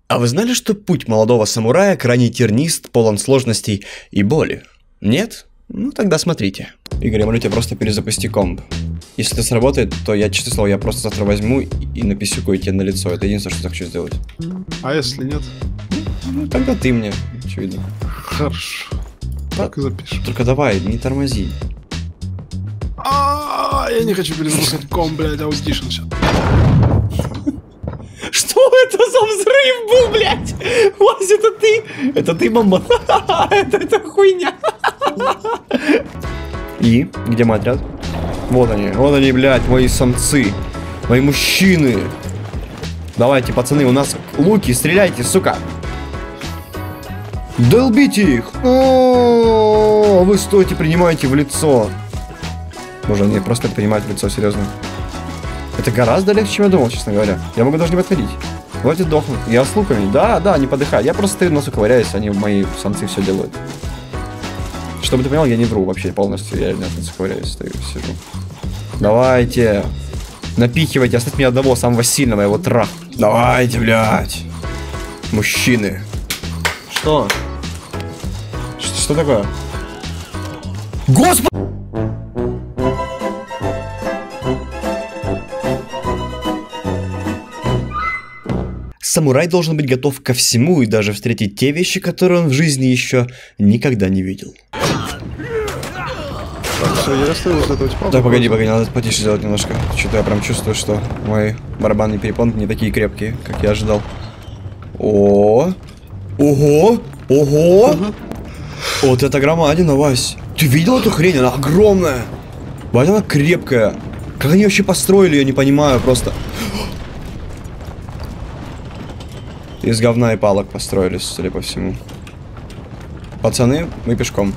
А вы знали, что путь молодого самурая крайне тернист, полон сложностей и боли? Нет? Ну тогда смотрите. Игорь, я молю тебя, просто перезапусти комп. Если это сработает, то я, честное слово, я просто завтра возьму и написюкаю тебе на лицо. Это единственное, что я хочу сделать. А если нет? Ну тогда ты мне, очевидно. Хорошо. Так и запишем. Только давай, не тормози. Я не хочу перезапускать комп, блядь, аудишн сейчас. Что это за взрыв был, блядь? Вась, это ты? Это ты, мама? Это хуйня. И? Где мой отряд? Вот они, блядь, мои самцы. Мои мужчины. Давайте, пацаны, у нас луки, стреляйте, сука. Долбите их. О, вы стойте, принимаете в лицо. Боже, они просто принимают в лицо, серьезно. Это гораздо легче, чем я думал, честно говоря. Я могу даже не подходить. Давайте дохнут. Я с луками. Да, не подыхаю. Я просто стою, носу ковыряюсь, они, мои самцы, все делают. Чтобы ты понял, я не вру вообще полностью. Я носу ковыряюсь, стою, сижу. Давайте. Напихивайте, оставьте меня одного, самого сильного, его трах. Давайте, блядь. Мужчины. Что? Что такое? Господи! Самурай должен быть готов ко всему и даже встретить те вещи, которые он в жизни еще никогда не видел. Так, все, я расставил вот этого типа. Так, погоди, надо потише сделать немножко. Что-то я прям чувствую, что мои барабанные перепонки не такие крепкие, как я ожидал. Ого! Вот это громадина, Вась. Ты видел эту хрень? Она огромная. Вась, она крепкая. Как они вообще построили, я не понимаю просто. Из говна и палок построились, судя по всему. Пацаны, мы пешком.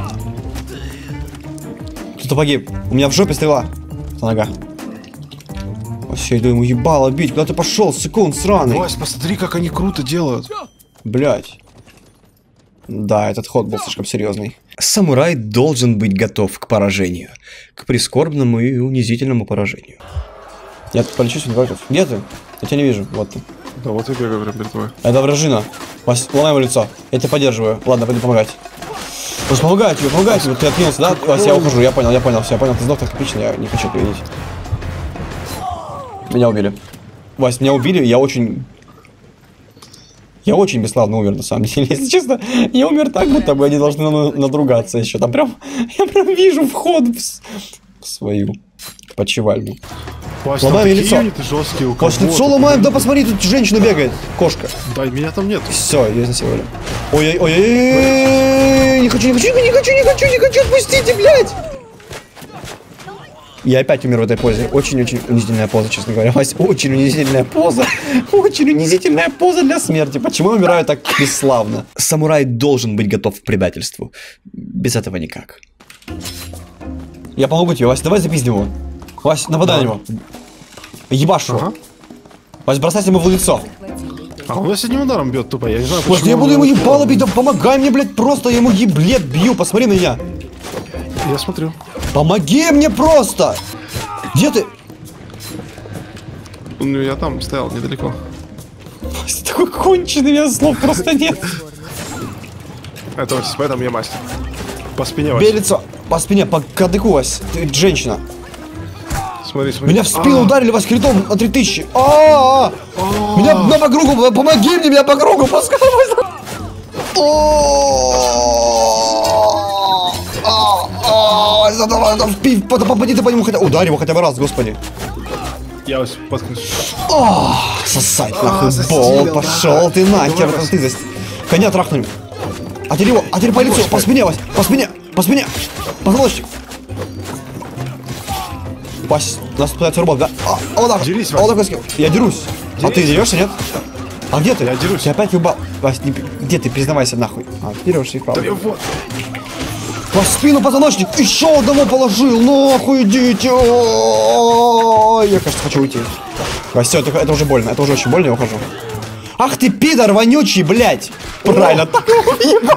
Кто-то погиб. У меня в жопе стрела. Это нога. Вообще, иду ему ебало бить. Куда ты пошел, секунд сраный? Вась, посмотри, как они круто делают. Блять. Да, этот ход был слишком серьезный. Самурай должен быть готов к поражению. К прискорбному и унизительному поражению. Я тут полечусь, не против. Где ты? Я тебя не вижу. Вот ты. Да вот я бегаю прям перед тобой. Это вражина. Вась, ломай его лицо. Я тебя поддерживаю. Ладно, пойду помогать. Просто помогай тебе. Вот ты откинулся, да? Вась, я ухожу. Я понял, все, я понял. Ты сдох так эпично, я не хочу это видеть. Меня убили. Вась, меня убили, я очень бесславно умер, на самом деле. Если честно, я умер так, будто бы они должны надругаться еще. Там прям, я прям вижу вход в свою почевальню. Вась, ломаем ей лицо. Жесткие, у Вась, лицо ломаем, да посмотри, тут женщина бегает. Кошка. Да, меня там нет. Все, ее изнасиловали. Ой, не хочу, отпустите, блядь. Я опять умер в этой позе. Очень-очень унизительная поза, честно говоря. Вась, очень унизительная поза. Очень унизительная поза для смерти. Почему я умираю так бесславно? Самурай должен быть готов к предательству. Без этого никак. Я помогу тебе, Вась, давай запиздим его. Вась, нападай на него. Ебашь его. Вась, бросайся ему в лицо. А он с одним ударом бьет тупо, я не знаю, почему. Вась, я буду ему ебало бить, да помогай мне, блядь, просто я ему еблет бью, посмотри на меня. Я смотрю. Помоги мне просто! Где ты? Ну, я там стоял, недалеко. Вась, такой конченый, у меня слов просто нет. Это Вась, поэтому я мастер. По спине, Вась. Бей лицо, по спине, по кадыку, Вась, ты женщина. Смотри. Меня в спину ударили, Вась, критом на 3000. Меня по кругу, помоги мне, меня по кругу, пускай. Попади ты по нему хотя бы. Ударь его хотя бы раз, господи. Я вас подкнусь. Сосать нахуй, бол, пошел ты нахер, там ты здесь. Коня трахнем. А теперь по лицу, по спине, Вась, по спине, позвоночник. Вась, нас пытаются рубать, да? Вот так, дерись, вот так, я дерусь. А ты дерешься, нет? А где ты? Я дерусь. Ты опять въебал. Вась, где ты? Признавайся нахуй. Дерешься и правда. Да я вот. По спину позвоночник, еще одного положил, нахуй идите. Я, кажется, хочу уйти. Вась, все, это уже больно, это уже очень больно, я ухожу. Ах ты пидор вонючий, блядь. Правильно, так его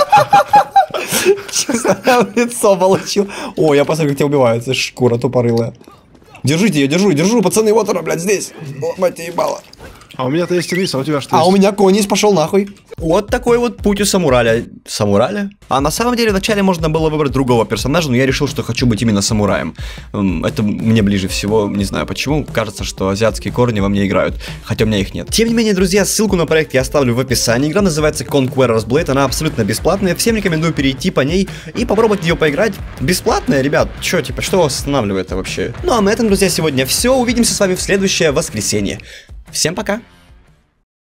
честно, я в лицо получил. О, я посмотрю, как тебя убивают, шкура тупорылая. Держите ее, держу, пацаны, вот она, блядь, здесь. О, мать ебала. А у меня-то есть теннис, а у тебя что А есть? у меня конис пошел нахуй. Вот такой вот путь у самураля. Самураля? А на самом деле вначале можно было выбрать другого персонажа, но я решил, что хочу быть именно самураем. Это мне ближе всего, не знаю почему. Кажется, что азиатские корни во мне играют, хотя у меня их нет. Тем не менее, друзья, ссылку на проект я оставлю в описании. Игра называется Conqueror's Blade, она абсолютно бесплатная. Всем рекомендую перейти по ней и попробовать в нее поиграть. Бесплатная, ребят? Чё, типа, что вас останавливает вообще? Ну а на этом, друзья, сегодня все. Увидимся с вами в следующее воскресенье. Всем пока!